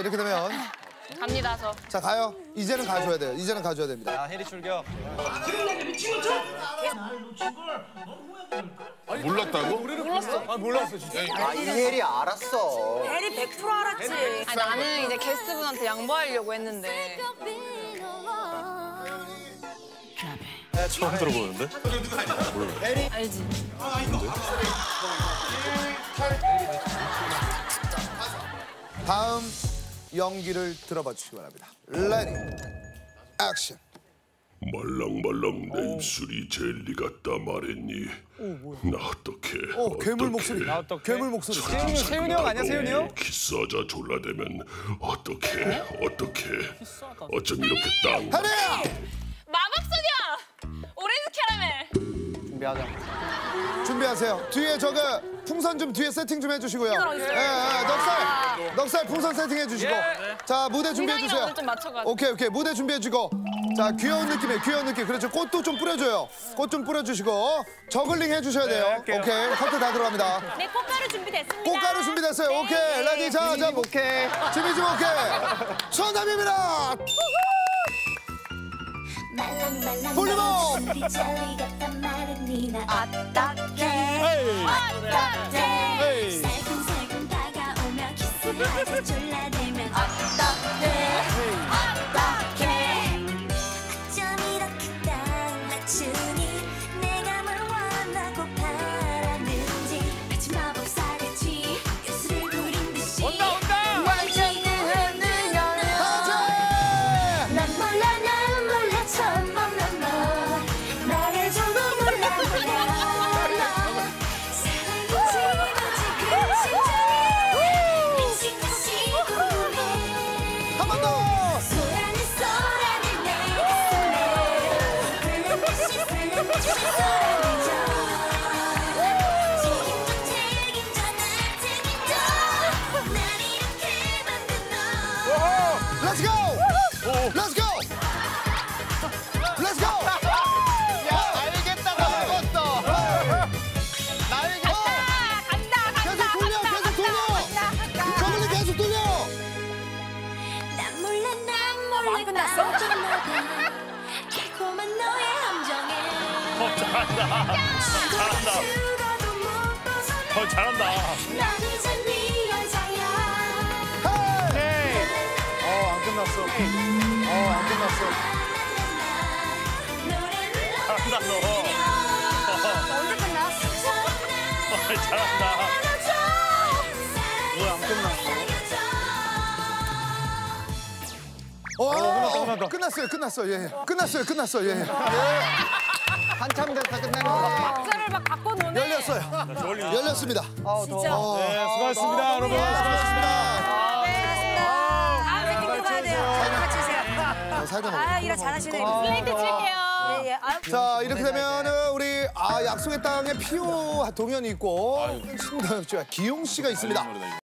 이렇게 되면 갑니다, 저. 자 가요. 이제는 가줘야 돼요. 이제는 가줘야 됩니다. 자, 해리 출격. 몰랐다고? 몰랐어. 이 해리 알았어. 해리 100% 알았지. 아니, 나는 이제 게스트분한테 양보하려고 했는데. 처음 들어보는데? 알지? 다음 연기를 들어봐 주시기 바랍니다. 레디, 액션. 말랑말랑 내 입술이 젤리 같다 말했니? 나 어떡해? 괴물 목소리. 괴물 목소리. 세윤이 형 아니야, 세윤이 형? 키스하자 졸라대면 어떡해? 어쩜 이렇게 땅? 해리야! 마법소녀! 오렌지 캐러멜! 준비하자. 준비하세요. 뒤에 저거 풍선 좀 뒤에 세팅 좀 해주시고요. 넉살 풍선 세팅해 주시고. 자 무대 준비해 주세요. 오늘 좀 맞춰가지고. 오케이 무대 준비해 주고. 자 귀여운 느낌에 귀여운 느낌. 그렇죠. 꽃도 좀 뿌려줘요. 꽃 좀 뿌려주시고 저글링 해주셔야 돼요. 오케이 커트 다 들어갑니다. 네, 꽃가루 준비됐습니다. 꽃가루 준비됐어요. 오케이 레디 자 오케이. 준비 좀 오케이. 천담입니다. 볼륨업! 살금살금 다가오며 키스하자 졸라대면 어떡해 어쩜 이렇게 딱 맞추니 내가 뭘 원하고 바라는지 마치 마법사같이 예술을 부린 듯이 Let's go! Let's go! Let's go! 야, 알겠다고 먹었어. 날개. 계속 돌려! 저글링 계속 돌려! 난 몰라 끝났어? 달콤한 너의 함정에 잘한다. 잘한다. 난 이제 네 여자야 헤이! 안 끝났어. 안 끝났어. 잘한다, 너. 언제 끝나? 잘한다. 왜 안 끝났어? 끝났어요. 예. 끝났어요. 예. 한참 됐다 끝내는 거. 박자를 막 갖고 노네. 열렸습니다. 진짜. 네, 수고하셨습니다, 여러분. 수고하셨습니다. 다음 세팅 들어가야 돼요. 같이 주세요. 살다 아, 일 잘하시네요. 플레이트 칠게요. 예. 아유. 자 이렇게 되면은 우리 약속의 땅에 피오 동현이 있고 신동엽 씨와 기용 씨가 있습니다.